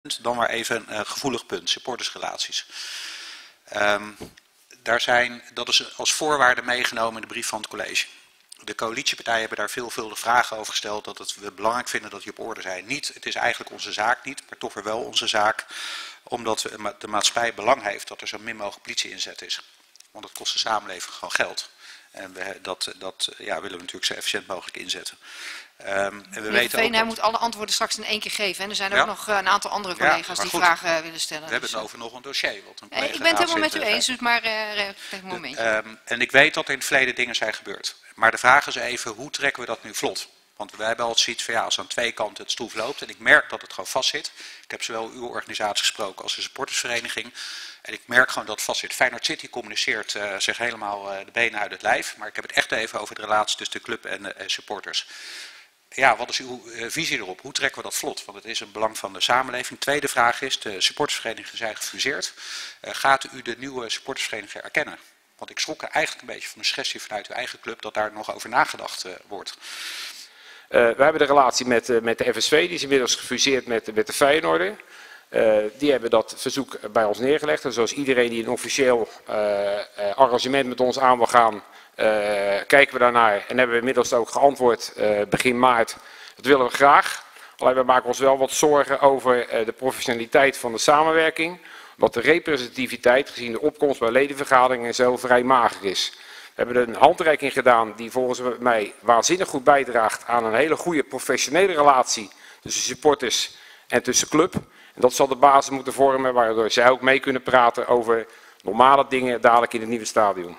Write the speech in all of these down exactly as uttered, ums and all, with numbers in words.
Dan maar even een uh, gevoelig punt, supportersrelaties. Um, daar zijn, dat is als voorwaarde meegenomen in de brief van het college. De coalitiepartijen hebben daar veelvuldige vragen over gesteld, dat het, we belangrijk vinden dat die op orde zijn. Niet, het is eigenlijk onze zaak niet, maar toch weer wel onze zaak, omdat de maatschappij belang heeft dat er zo min mogelijk politie inzet is. Want het kost de samenleving gewoon geld. En we, dat, dat ja, willen we natuurlijk zo efficiënt mogelijk inzetten. Um, en we weten ook hij moet alle antwoorden straks in één keer geven. En er zijn ook ja. nog uh, een aantal andere collega's ja, die goed, vragen uh, willen stellen. We hebben het over nog een dossier. Wat een eh, ik ben het helemaal met u eens, dus maar uh, een momentje. Um, en ik weet dat er in het verleden dingen zijn gebeurd. Maar de vraag is even, hoe trekken we dat nu vlot? Want wij hebben altijd zoiets van, ja, als aan twee kanten het stroef loopt, en ik merk dat het gewoon vastzit. Ik heb zowel uw organisatie gesproken als de supportersvereniging. En ik merk gewoon dat het vastzit. Feyenoord City communiceert uh, zich helemaal uh, de benen uit het lijf. Maar ik heb het echt even over de relatie tussen de club en de uh, supporters. Ja, wat is uw uh, visie erop? Hoe trekken we dat vlot? Want het is een belang van de samenleving. Tweede vraag is, de supportersverenigingen zijn gefuseerd. Uh, gaat u de nieuwe supportersvereniging erkennen? Want ik schrok er eigenlijk een beetje van de suggestie vanuit uw eigen club dat daar nog over nagedacht uh, wordt. Uh, we hebben de relatie met, uh, met de F S V, die is inmiddels gefuseerd met, met de Feyenoorder. Uh, die hebben dat verzoek bij ons neergelegd. En zoals iedereen die een officieel uh, uh, arrangement met ons aan wil gaan, uh, kijken we daarnaar. En hebben we inmiddels ook geantwoord uh, begin maart. Dat willen we graag. Alleen we maken ons wel wat zorgen over uh, de professionaliteit van de samenwerking. Omdat de representativiteit gezien de opkomst bij ledenvergaderingen zo vrij mager is. We hebben een handreiking gedaan die volgens mij waanzinnig goed bijdraagt aan een hele goede professionele relatie tussen supporters en tussen club. En dat zal de basis moeten vormen waardoor zij ook mee kunnen praten over normale dingen dadelijk in het nieuwe stadion.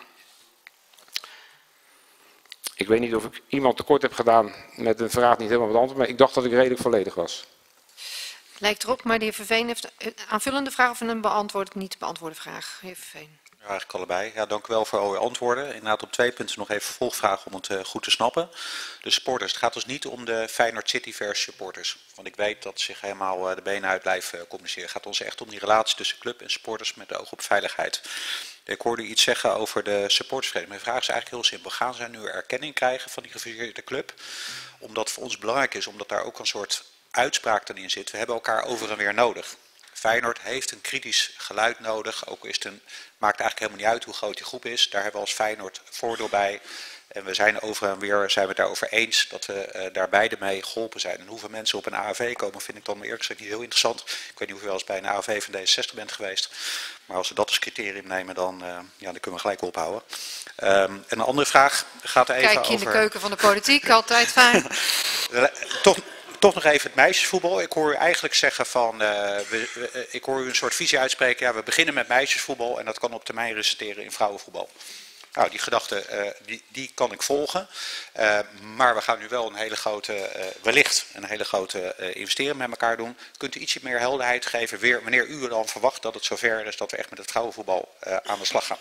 Ik weet niet of ik iemand tekort heb gedaan met een vraag niet helemaal beantwoord, maar ik dacht dat ik redelijk volledig was. Lijkt erop, maar de heer Verveen heeft een aanvullende vraag of een beantwoord, niet beantwoorde vraag. Heer Verveen. Ja, eigenlijk allebei. Ja, dank u wel voor al uw antwoorden. Inderdaad op twee punten nog even vervolgvragen om het uh, goed te snappen. De supporters, het gaat dus niet om de Feyenoord City versus supporters. Want ik weet dat zich helemaal uh, de benen uit blijft uh, communiceren. Het gaat ons echt om die relatie tussen club en supporters met de oog op veiligheid. Ik hoorde u iets zeggen over de supportersvereniging. Mijn vraag is eigenlijk heel simpel. Gaan zij nu erkenning krijgen van die gefuseerde club? Omdat het voor ons belangrijk is, omdat daar ook een soort uitspraak in zit. We hebben elkaar over en weer nodig. Feyenoord heeft een kritisch geluid nodig. Ook is het een, maakt eigenlijk helemaal niet uit hoe groot die groep is. Daar hebben we als Feyenoord voordeel bij. En we zijn over en weer zijn we het daarover eens dat we uh, daar beide mee geholpen zijn. En hoeveel mensen op een A A V komen vind ik dan eerlijk gezegd niet heel interessant. Ik weet niet of u wel eens bij een A A V van D zesenzestig bent geweest. Maar als we dat als criterium nemen, dan, uh, ja, dan kunnen we gelijk ophouden. Um, en een andere vraag gaat er even over... Kijk je in de keuken van de politiek, altijd fijn. Toch... Toch nog even het meisjesvoetbal. Ik hoor u eigenlijk zeggen van, uh, we, we, ik hoor u een soort visie uitspreken. Ja, we beginnen met meisjesvoetbal en dat kan op termijn resulteren in vrouwenvoetbal. Nou, die gedachte, uh, die, die kan ik volgen. Uh, maar we gaan nu wel een hele grote, uh, wellicht een hele grote uh, investering met elkaar doen. Kunt u ietsje meer helderheid geven weer, wanneer u dan verwacht dat het zover is dat we echt met het vrouwenvoetbal uh, aan de slag gaan?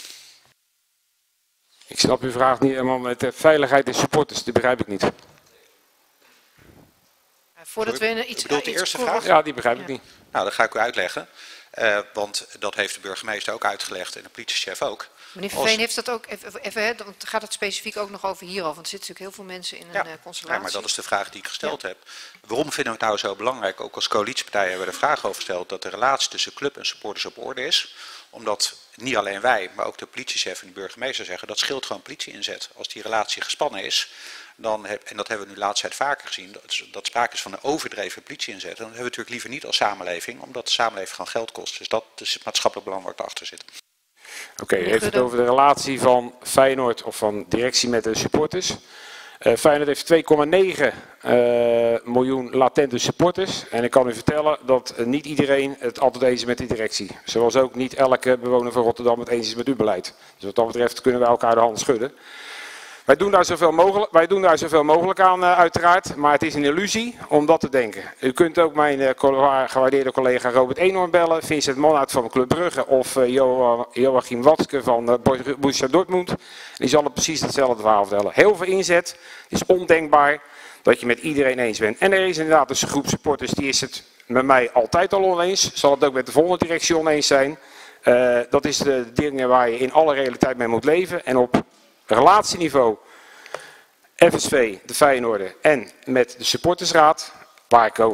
Ik snap uw vraag niet helemaal met de veiligheid en supporters, die begrijp ik niet. Voordat we iets, u bedoelt de iets eerste vraag? vraag? Ja, die begrijp ik ja. niet. Nou, dat ga ik u uitleggen. Uh, want dat heeft de burgemeester ook uitgelegd en de politiechef ook. Meneer Verveen heeft dat ook, even, even, dan gaat het specifiek ook nog over hierover, want er zitten natuurlijk heel veel mensen in een ja. uh, constellatie. Ja, maar dat is de vraag die ik gesteld ja. heb. Waarom vinden we het nou zo belangrijk? Ook als coalitiepartij hebben we de vraag over gesteld dat de relatie tussen club en supporters op orde is. Omdat niet alleen wij, maar ook de politiechef en de burgemeester zeggen dat scheelt gewoon politie-inzet. Als die relatie gespannen is, dan heb, en dat hebben we nu de laatste tijd vaker gezien, dat, dat sprake is van een overdreven politie-inzet. Dan hebben we natuurlijk liever niet als samenleving, omdat de samenleving gewoon geld kost. Dus dat is het maatschappelijk belang wat erachter zit. Oké, okay, u heeft het over de relatie van Feyenoord of van directie met de supporters. Uh, Feyenoord heeft twee komma negen uh, miljoen latente supporters. En ik kan u vertellen dat uh, niet iedereen het altijd eens is met die directie. Zoals ook niet elke bewoner van Rotterdam het eens is met uw beleid. Dus wat dat betreft kunnen wij elkaar de hand schudden. Wij doen daar zoveel mogelijk, wij doen daar zoveel mogelijk aan uh, uiteraard, maar het is een illusie om dat te denken. U kunt ook mijn uh, gewaardeerde collega Robert Eenhoorn bellen, Vincent Monnaert van Club Brugge of uh, Jo Joachim Watske van uh, Borussia Dortmund. Die zal het precies hetzelfde verhaal vertellen. Heel veel inzet, het is ondenkbaar dat je met iedereen eens bent. En er is inderdaad dus een groep supporters, die is het met mij altijd al oneens, zal het ook met de volgende directie oneens zijn. Uh, dat is de dingen waar je in alle realiteit mee moet leven en op relatieniveau, F S V, de Feyenoorder en met de supportersraad, waar ik ook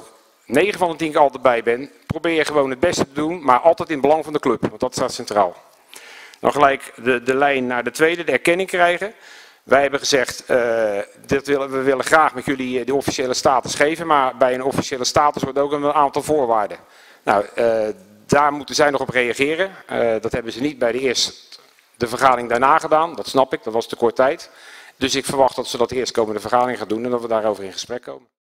negen van de tien keer altijd bij ben, probeer je gewoon het beste te doen, maar altijd in het belang van de club, want dat staat centraal. Dan gelijk de, de lijn naar de tweede, de erkenning krijgen. Wij hebben gezegd, uh, dit willen, we willen graag met jullie de officiële status geven, maar bij een officiële status wordt ook een aantal voorwaarden. Nou, uh, daar moeten zij nog op reageren. Uh, dat hebben ze niet bij de eerste de vergadering daarna gedaan, dat snap ik, dat was te kort tijd. Dus ik verwacht dat ze dat eerst komende vergadering gaan doen en dat we daarover in gesprek komen.